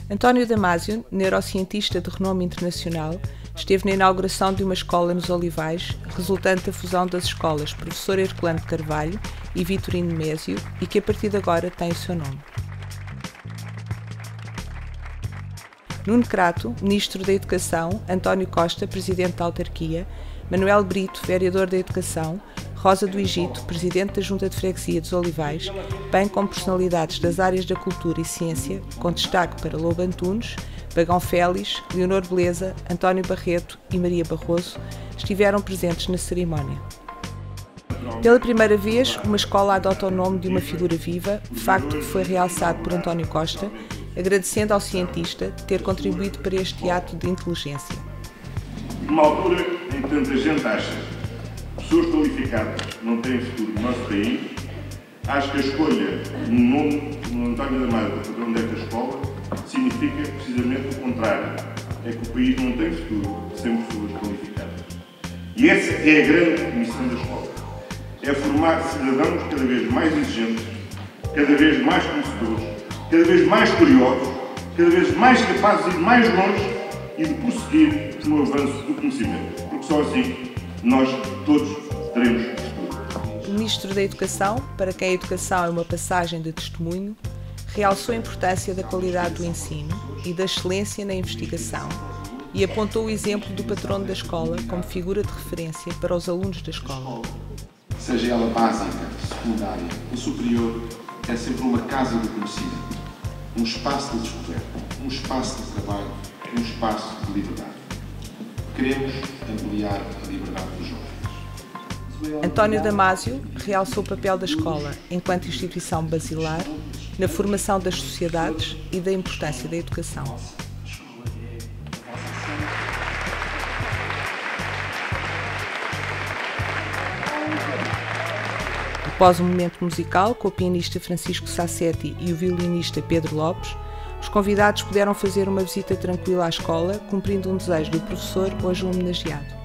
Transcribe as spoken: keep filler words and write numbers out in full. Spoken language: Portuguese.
António Damasio, neurocientista de renome internacional, esteve na inauguração de uma escola nos Olivais, resultante da fusão das escolas Professor Herculano de Carvalho e Vitorino Mésio, e que a partir de agora tem o seu nome. Nuno Crato, Ministro da Educação, António Costa, Presidente da Autarquia, Manuel Brito, Vereador da Educação, Rosa do Egito, Presidente da Junta de Freguesia dos Olivais, bem como personalidades das áreas da cultura e ciência, com destaque para Lobo Antunes, Bagão Félix, Leonor Beleza, António Barreto e Maria Barroso, estiveram presentes na cerimónia. Pela primeira vez, uma escola adota o nome de uma figura viva, facto que foi realçado por António Costa, agradecendo ao cientista ter contribuído para este ato de inteligência. Numa altura em que tanta gente acha que pessoas qualificadas não têm futuro no nosso país, acho que a escolha no nome do António Damasio, do patrão desta escola, significa precisamente o contrário. É que o país não tem futuro sem pessoas qualificadas. E essa é a grande missão da escola. É formar cidadãos cada vez mais exigentes, cada vez mais conhecedores, cada vez mais curiosos, cada vez mais capazes de ir mais longe e de prosseguir no avanço do conhecimento. Porque só assim nós todos teremos futuro. O Ministro da Educação, para quem a educação é uma passagem de testemunho, realçou a importância da qualidade do ensino e da excelência na investigação e apontou o exemplo do patrono da escola como figura de referência para os alunos da escola. Seja ela básica, secundária ou superior, é sempre uma casa do conhecimento, um espaço de descoberta, um espaço de trabalho, um espaço de liberdade. Queremos ampliar a liberdade dos jovens. António Damasio realçou o papel da escola enquanto instituição basilar na formação das sociedades e da importância da educação. Após um momento musical com o pianista Francisco Sassetti e o violinista Pedro Lopes, os convidados puderam fazer uma visita tranquila à escola, cumprindo um desejo do professor hoje homenageado.